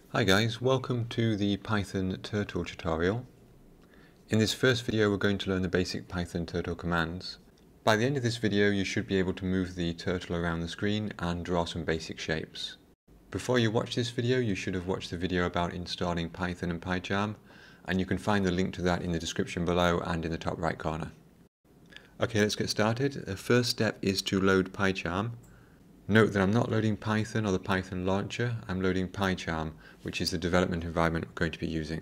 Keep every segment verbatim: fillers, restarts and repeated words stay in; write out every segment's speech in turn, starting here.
Hi guys, welcome to the Python Turtle tutorial. In this first video we're going to learn the basic Python turtle commands. By the end of this video you should be able to move the turtle around the screen and draw some basic shapes. Before you watch this video you should have watched the video about installing Python and PyCharm, and you can find the link to that in the description below and in the top right corner. Okay, let's get started. The first step is to load PyCharm. Note that I'm not loading Python or the Python launcher, I'm loading PyCharm, which is the development environment we're going to be using.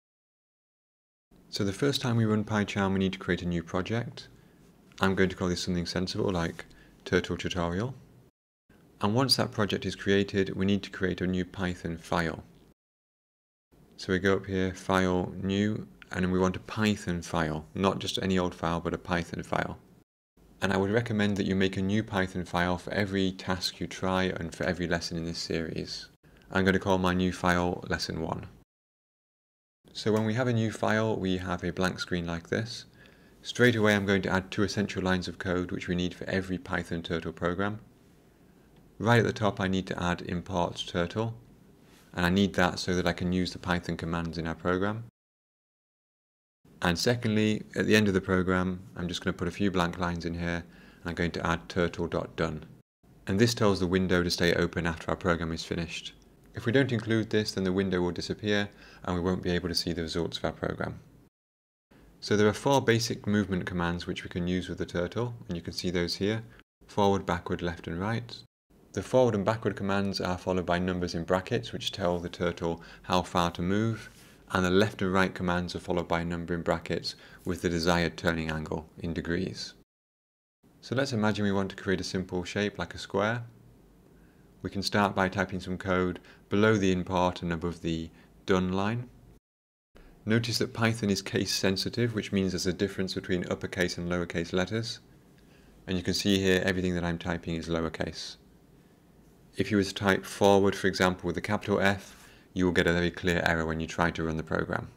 So the first time we run PyCharm we need to create a new project. I'm going to call this something sensible like Turtle Tutorial. And once that project is created we need to create a new Python file. So we go up here, File, New, and then we want a Python file, not just any old file but a Python file. And I would recommend that you make a new Python file for every task you try and for every lesson in this series. I'm going to call my new file Lesson one. So when we have a new file we have a blank screen like this. Straight away I'm going to add two essential lines of code which we need for every Python turtle program. Right at the top I need to add import turtle, and I need that so that I can use the Python commands in our program. And secondly, at the end of the program, I'm just going to put a few blank lines in here, and I'm going to add turtle.done. And this tells the window to stay open after our program is finished. If we don't include this, then the window will disappear, and we won't be able to see the results of our program. So there are four basic movement commands which we can use with the turtle, and you can see those here: forward, backward, left and right. The forward and backward commands are followed by numbers in brackets, which tell the turtle how far to move. And the left and right commands are followed by a number in brackets with the desired turning angle in degrees. So let's imagine we want to create a simple shape like a square. We can start by typing some code below the import and above the done line. Notice that Python is case sensitive, which means there's a difference between uppercase and lowercase letters. And you can see here everything that I'm typing is lowercase. If you were to type forward, for example, with a capital F, you will get a very clear error when you try to run the program.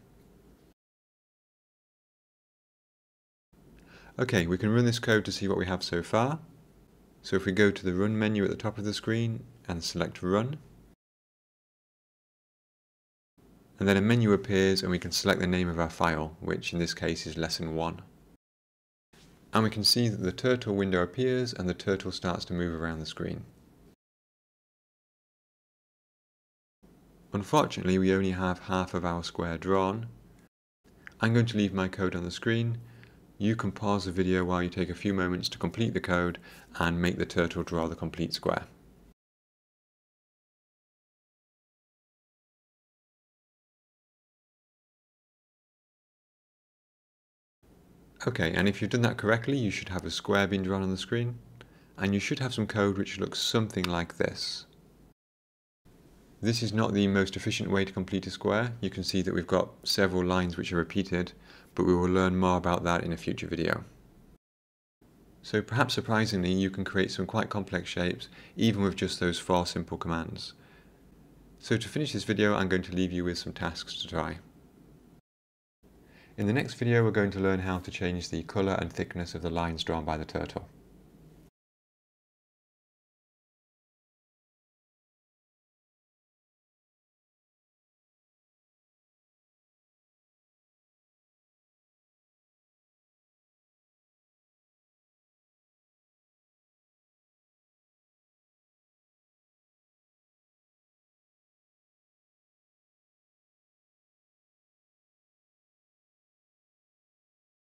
Okay, we can run this code to see what we have so far. So if we go to the Run menu at the top of the screen and select Run, and then a menu appears and we can select the name of our file, which in this case is Lesson one. And we can see that the turtle window appears and the turtle starts to move around the screen. Unfortunately, we only have half of our square drawn. I'm going to leave my code on the screen. You can pause the video while you take a few moments to complete the code and make the turtle draw the complete square. Okay, and if you've done that correctly, you should have a square being drawn on the screen, and you should have some code which looks something like this. This is not the most efficient way to complete a square. You can see that we've got several lines which are repeated, but we will learn more about that in a future video. So perhaps surprisingly, you can create some quite complex shapes even with just those four simple commands. So to finish this video, I'm going to leave you with some tasks to try. In the next video, we're going to learn how to change the colour and thickness of the lines drawn by the turtle.